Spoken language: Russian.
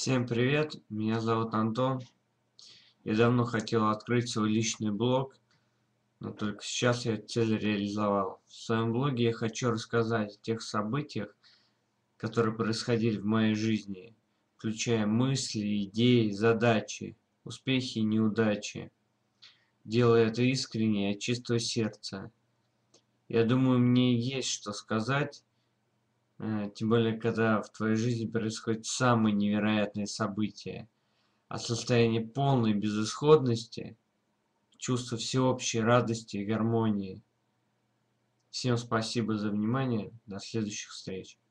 Всем привет, меня зовут Антон. Я давно хотел открыть свой личный блог, но только сейчас я эту цель реализовал. В своем блоге я хочу рассказать о тех событиях, которые происходили в моей жизни, включая мысли, идеи, задачи, успехи и неудачи. Делаю это искренне и от чистого сердца. Я думаю, мне есть что сказать, тем более, когда в твоей жизни происходят самые невероятные события. От состояния полной безысходности, чувства всеобщей радости и гармонии. Всем спасибо за внимание. До следующих встреч.